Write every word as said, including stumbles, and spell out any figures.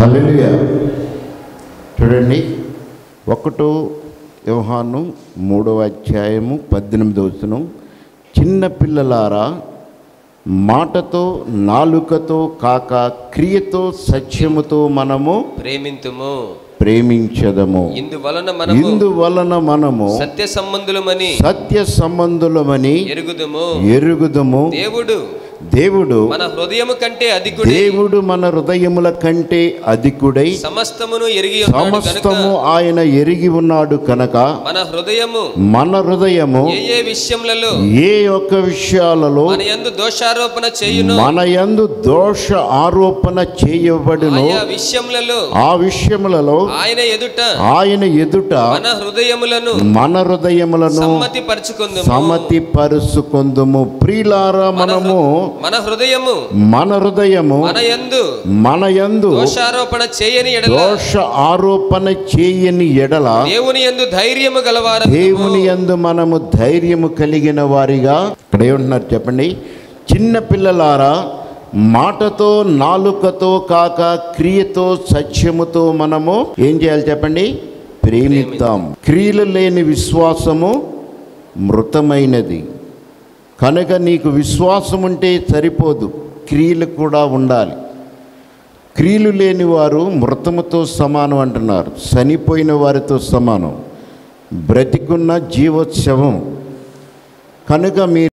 హల్లెలూయా. చూడండి, ఒకటో యోహాను మూడవ అధ్యాయము పద్దెనిమిదవ వచనం, చిన్న పిల్లలారా మాటతో నాలుకతో కాక క్రియతో సత్యముతో మనము ప్రేమింతుము ప్రేమించదము. ఇందువలన మనము ఇందువలన మనము సత్య సంబంధులమని సత్య సంబంధులమని ఎరుగుదుము ఎరుగుదుము. దేవుడు దేవుడు మన హృదయము కంటే అధికుడై దేవుడు మన హృదయముల కంటే అధికుడై సమస్తమును ఎరిగి ఉన్నాడు కనుక సమస్తము ఆయన ఎరిగి ఉన్నాడు కనుక మన హృదయము మన హృదయము ఏ ఏ విషయములలో ఏ ఒక్క విషయాలలో మన యందు దోషారోపణ చేయును మన యందు దోష ఆరోపణ చేయబడును ఆయా విషయములలో ఆ విషయములలో ఆయన ఎదుట ఆయన ఎదుట మన హృదయములను మన హృదయములను సమ్మతి పరుచుకుందుము సమ్మతి పరుచుకొందుము. ప్రియులారా, మనము మన హృదయము మన హృదయము మన యందు మన యందు దోషారోపణ చేయని ఎడల దోష ఆరోపణ చేయని ఎడల దేవుని యందు ధైర్యము గలవారు దేవుని యందు మనము ధైర్యము కలిగిన వారిగా. ఇక్కడ ఏమంటున్నారు చెప్పండి, చిన్న పిల్లలారా మాటతో నాలుకతో కాక క్రియతో సత్యముతో మనము ఏం చేయాలి చెప్పండి? ప్రేమిద్దాం. క్రియలు లేని విశ్వాసము మృతమైనది కనుక నీకు విశ్వాసం ఉంటే సరిపోదు, క్రియలు కూడా ఉండాలి. క్రియలు లేని వారు మృతముతో సమానం అంటున్నారు, చనిపోయిన వారితో సమానం, బ్రతికున్న జీవోత్సవం. కనుక మీరు